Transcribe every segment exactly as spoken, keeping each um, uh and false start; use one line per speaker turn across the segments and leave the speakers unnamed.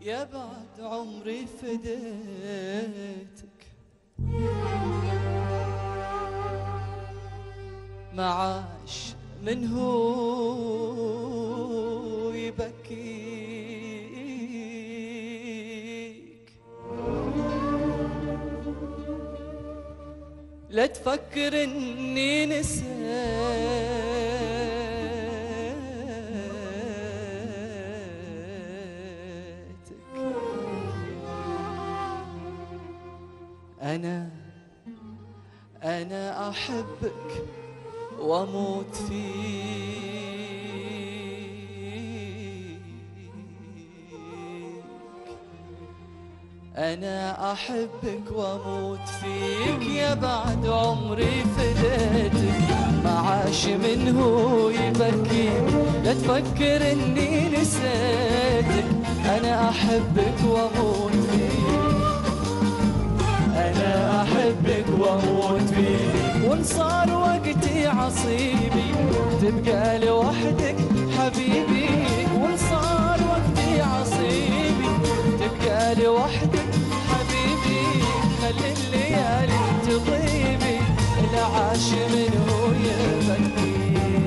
يا بعد عمري فديتك، ما عاش من هو يبكيك. لا تفكر اني نسيت، أنا أنا أحبك وأموت فيك. أنا أحبك وأموت فيك، يا بعد عمري فديتك، ما عاش من هو يبكيك. لا تفكر إني نسيتك، أنا أحبك وأموت فيك. أنا أحبك وأموت فيك، وإن صار وقتي عصيبي تبقى لوحدك حبيبي. وإن صار وقتي عصيبي تبقى لوحدك حبيبي. خلي الليالي تطيبي، لا عاش من هو يبكي.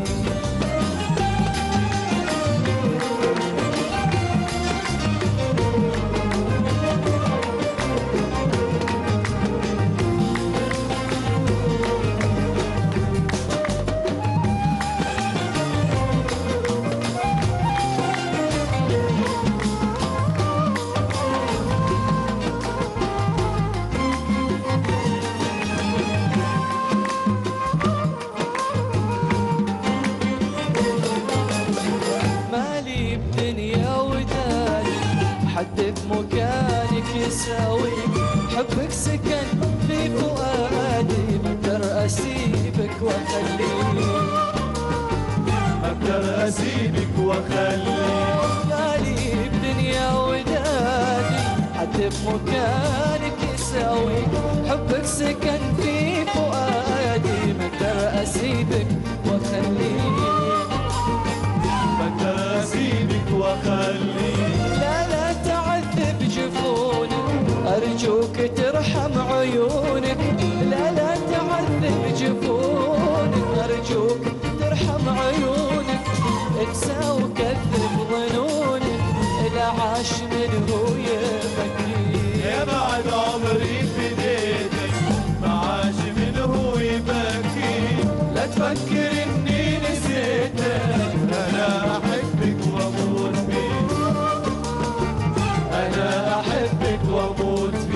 حد بمكانك يساويك، حبك سكن في فؤادي، ما اقدر اسيبك واخليك.
ما اقدر اسيبك واخليك،
مالي بدنيا ودادي. حد بمكانك يساويك، حبك سكن في فؤادي، ما اقدر اسيبك واخليك.
ما اقدر اسيبك واخليك.
لا لا تعذب جفونك، أرجوك ترحم عيونك. لا لا تعذب جفونك، أرجوك ترحم عيونك. انسى وكذب ظنونك، لا عاش من هو يبكي.
يا بعد عمري فديتك، ما عاش من هو يبكي. لا تفكر اني نسيتك، انا احبك واموت فيك. انا احبك واموت فيك.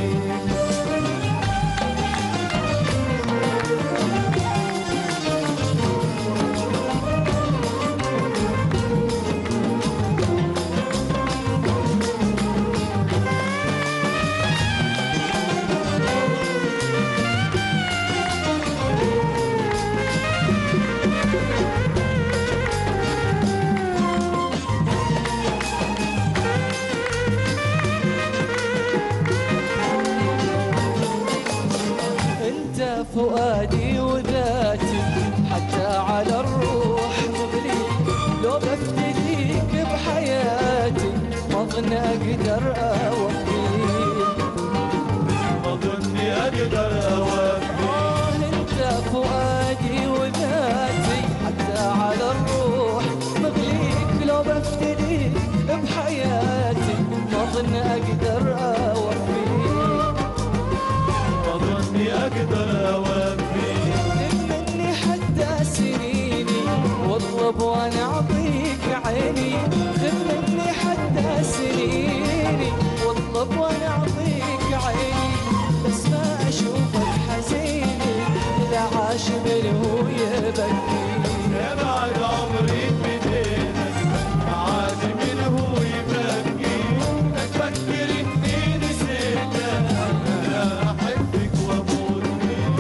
فؤادي وذاتي حتى على الروح مغليك. لو بفتديك بحياتي ما ظن اقدر اوفيك.
ما ظني اقدر اوفيك.
انت فؤادي وذاتي حتى على الروح مغليك. لو بفتديك بحياتي ما ظن اقدر اوفيك.
ما ظني اقدر اوفيك.
مني حتى سنيني واطلب وانا اعطيك عيني. خذ مني حتى سنيني واطلب وانا اعطيك عيني. بس ما اشوفك حزيني، لا عاش من هو يبكي.
يا بعد عمري فديتك، ما عاش من هو يبكي. لا تفكر اني نسيتك، انا احبك واموت فيك.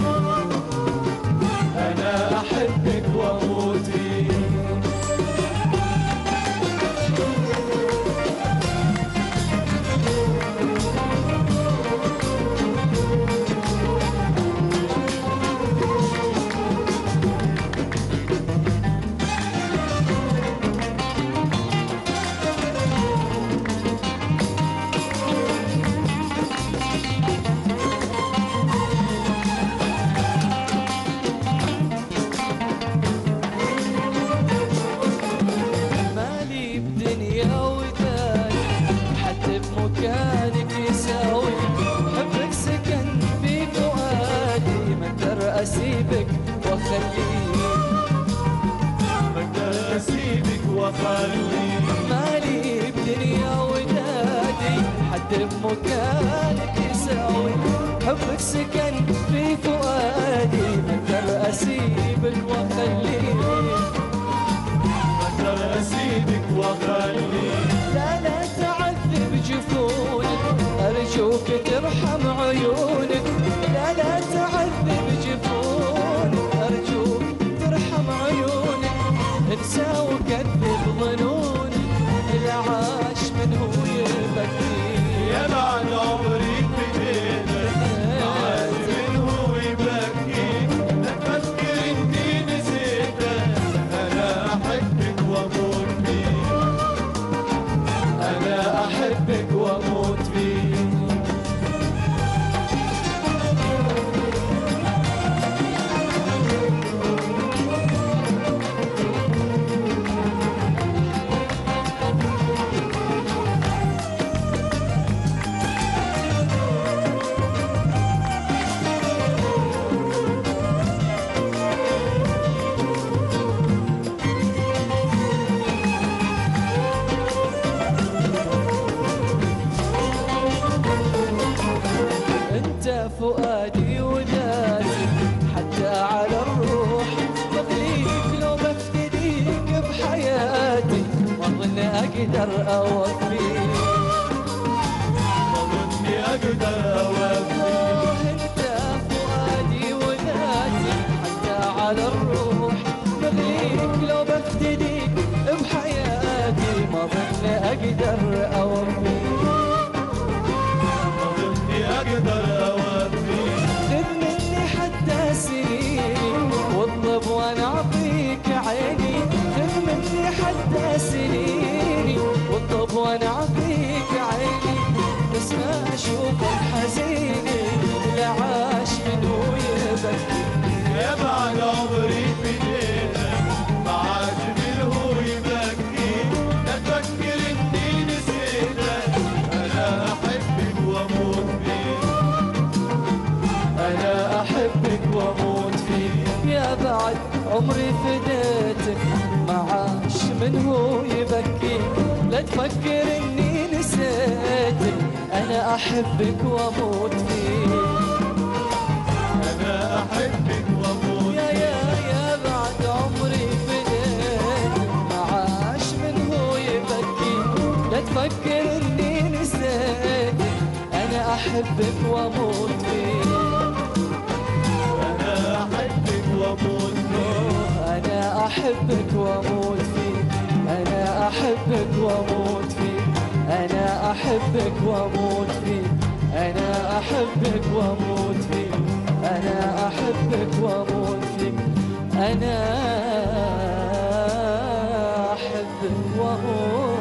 انا احبك واموت فيك. وخلي
مالي بدنيا ودادي حد بمكانك يساوي حبك سكن في فؤادي اقدر اسيبك واخليك
اقدر اسيبك واخلي
لا لا تعذب جفونك ارجوك ترحم عيونك لا لا تعذب جفونك ارجوك ترحم عيونك انسى وكذب ظنونك العاش من هو يبكي
يا بعد عمري بدينك عاد من هو يبكي لا تفكر اني نسيتك انا احبك واموت فيك
انا احبك واموت فيك انت فؤادي وذاتي حتى على الروح بغليك لو بفتديك بحياتي ما اظن اقدر اوفيك
ما ظني اقدر اوفيك
آه، انت فؤادي وذاتي حتى على الروح بغليك لو بفتديك بحياتي ما اظن اقدر اوفيك
ما ظني اقدر اوفيك
خذ مني حتى سنيني واطلب وانا اعطيك عيني خذ مني حتى سنيني واطلب وانا اعطيك عيني بس ما اشوفك حزيني لا عاش من هو يبكي
يا بعد عمري بدينك ما عاد من هو يبكي لا تفكر اني نسيتك انا احبك واموت فيك
انا احبك واموت فيك يا بعد عمري فديتك ما عاش من هو يبكي لا تفكر اني نسيتك انا احبك واموت فيك
انا احبك واموت
يا يا يا بعد عمري فديتك ما عاش من هو يبكي لا تفكر اني نسيتك انا احبك واموت فيك
انا احبك واموت فيك
أنا أحبك وأموت فيك أنا أحبك وأموت فيك أنا أحبك وأموت فيك أنا أحبك وأموت فيك أنا أحبك وأموت فيك أنا أحبك وأموت